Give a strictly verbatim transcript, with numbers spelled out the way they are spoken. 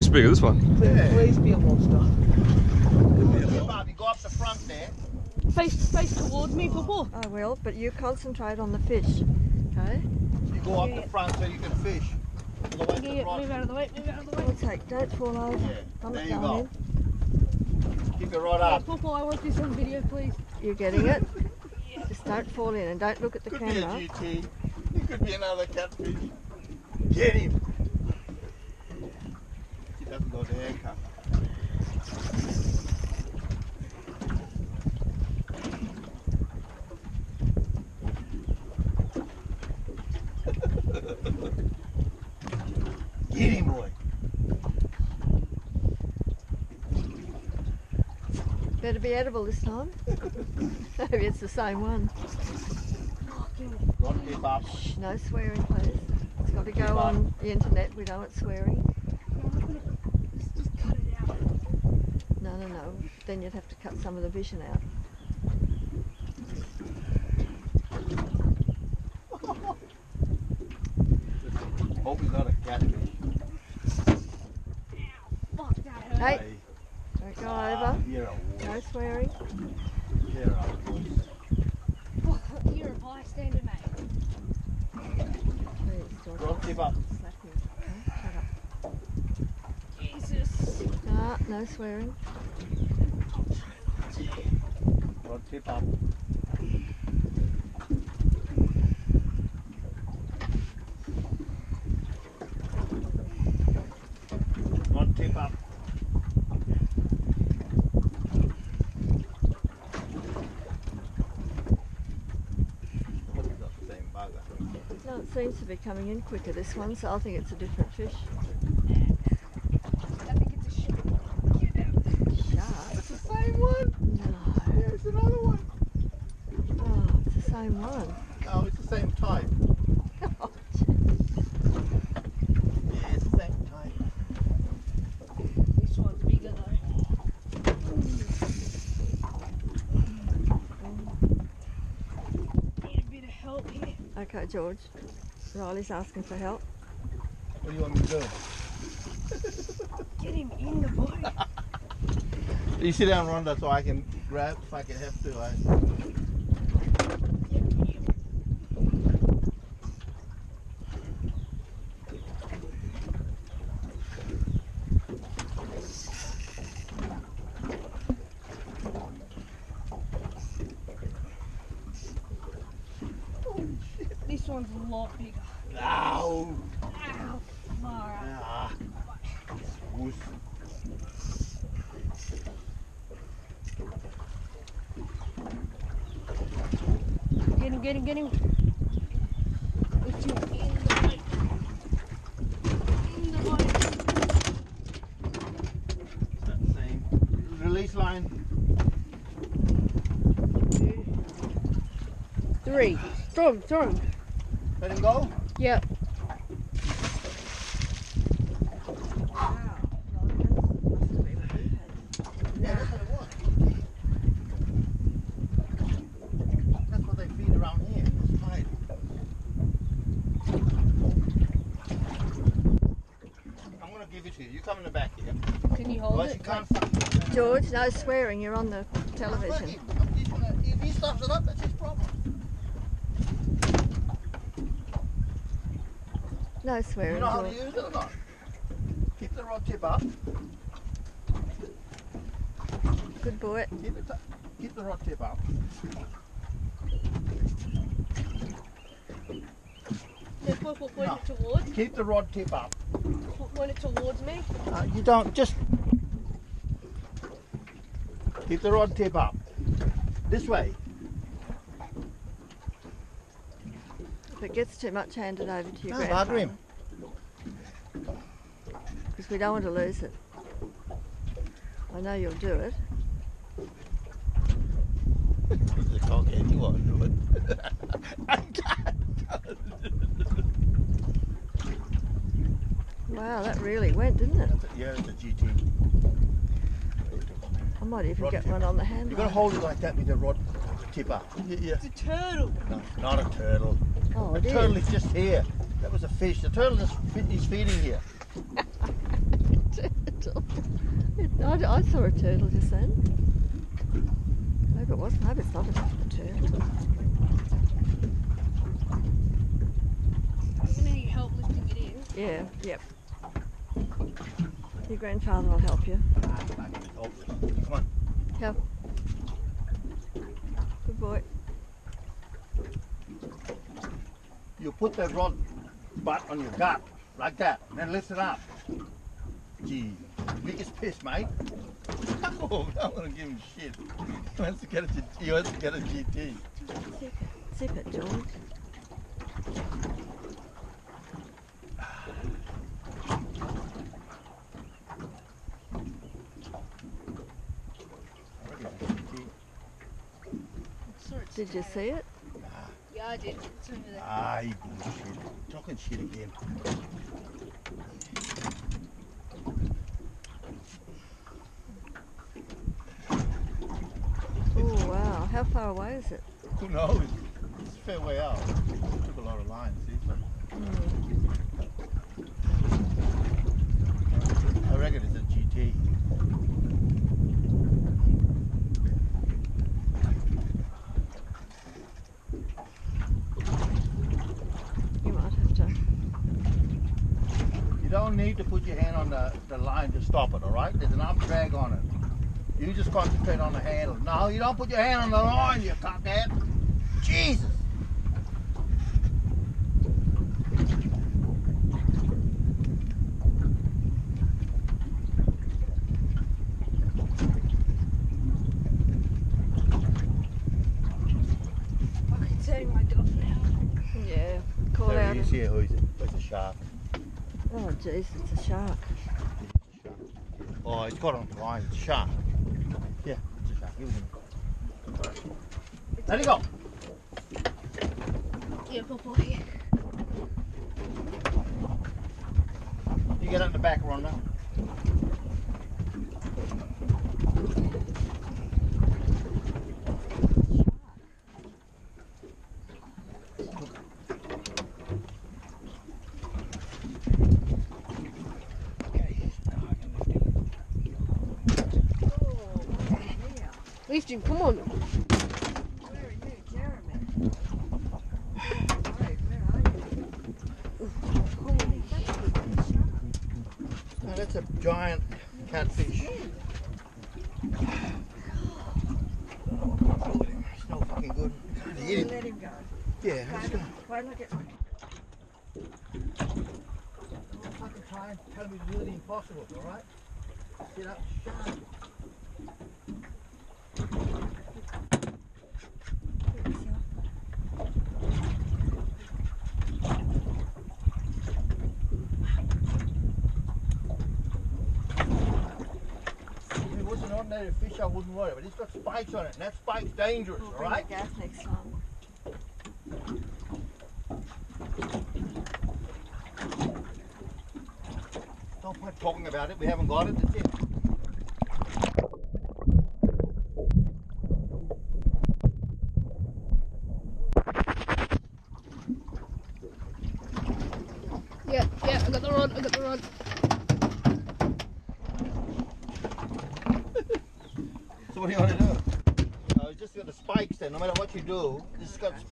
It's bigger, this one. Yeah. Please be a monster. You go up the front there. Face, face towards me, football. I will, but you concentrate on the fish, okay? You go up the front so you can fish. All the way to the Yeah, right. move out of the way, move out of the way. I'll take, don't fall over. Yeah, I'm there not you going go. in. Keep it right up. Football, I want this on video, please. You're getting it? Just don't fall in and don't look at the Could camera. be a G T. It could be another catfish. Get him. He doesn't go to haircut. Get him, boy. Better be edible this time. Maybe it's the same one. Rod tip up. Shh, no swearing, please. It's got to go on the internet. We don't want swearing. Just cut it out. No, no, no. Then you'd have to cut some of the vision out. Hope he's not a catfish. Fuck, that hurt. Hey, don't go over. You're a No wuss. swearing. You're a wuss. Fuck, you're a bystander, mate. Please, George. Rod tip up. Slap him. Okay, shut up. Jesus. Ah, no swearing. Rod tip up. Rod tip up. Hope it's not the same bug, I think. No, it seems to be coming in quicker, this one, so I think it's a different fish. I think it's a shit. Shark? It's the same one. No. Yeah, it's another one. Oh, it's the same one. No, it's the same type. Oh, Yeah, it's the same type. This one's bigger though. Need a bit of help here. okay, George. Riley's asking for help. What do you want me to do? Get him in the boat. You sit down, Rhonda, so I can grab if I can have to. I... This one's a lot bigger. Ow! Ow. Far out. Ah. Wuss. Get him, get him, get him. Put you in the boat. In the boat. It's that same. Release line. Three. Throw him, throw him. Let him go. Yep. Wow. Riley, that must have been what he had. Yeah, that's what it was. That's what they feed around here. It's tide. I'm gonna give it to you. You come in the back here. Can you hold Otherwise it? you can't find. George, no swearing. You're on the television. Look, he- he's gonna- If he stuffs it up, that's his problem. No You swearing, know how to George. use it or not? Keep the rod tip up. Good boy. Keep it. Keep the rod tip up. Just point, point No. it towards. Keep the rod tip up. Point it towards me. Uh, you don't just keep the rod tip up. This way. If it gets too much, hand it over to your No, grandfather. bugger him. Because we don't want to lose it. I know you'll do it. The cock head, you won't do it. Wow, that really went, didn't it? Yeah, it's a G T. I might even Rod get tip. one on the handle. You've got to hold it like that with the rod tip up. Yeah, yeah. It's a turtle. No, not a turtle. Oh, The it turtle is. is just here. That was a fish. The turtle is, is feeding here. I, I saw a turtle just then. Maybe it wasn't. Maybe it's not a turtle. I'm gonna need help lifting it in. Yeah, yep. Your grandfather will help you. Ah, fuck it, it's hopeless. Come on. Yep. Good boy. You put that rod butt on your gut, like that, and then lift it up. Gee, biggest piss, mate. Oh, I'm gonna give him shit. He wants to get a, he wants to get a G T. Zip it, zip it, George. Did you see it? Yeah, I did. It's over there. Ah, you bullshit. Talking shit again. Oh wow, how far away is it? Who knows? It's a fair way out. It took a lot of lines, see? But Mm. I reckon it's a G T. You might have to. You don't need to put your hand on the, the line to stop it, alright? There's an arm drag on it. You just concentrate on the handle. No, you don't put your hand on the line, you cockhead. Jesus! I'm turning my dog now. Yeah, call There out. he is here. Who is it? Where's the shark? Oh jeez, it's a shark. Oh, it's got on the line. It's a shark. Yeah, it's a shark. Give it to me. Let it go. Yeah, good boy. You get it in the back, run now. Lift him, come on. Where are you, Jeremy? Where are you? Holy, that's a big shark. No, that's a giant catfish. Look at him. He's no fucking good. Can't hit him. Let him go. Yeah, let's go. Wait, look at Don't fucking try and tell me to do the impossible, alright? Sit up, shark. If it was an ordinary fish, I wouldn't worry, but it's got spikes on it, and that spike's dangerous, We'll bring alright? the gas next time. Don't point talking about it, we haven't got it, that's it. Yeah, yeah, I got the rod, I got the rod. So what do you want to do? Uh, it's just got the spikes there, no matter what you do, it's got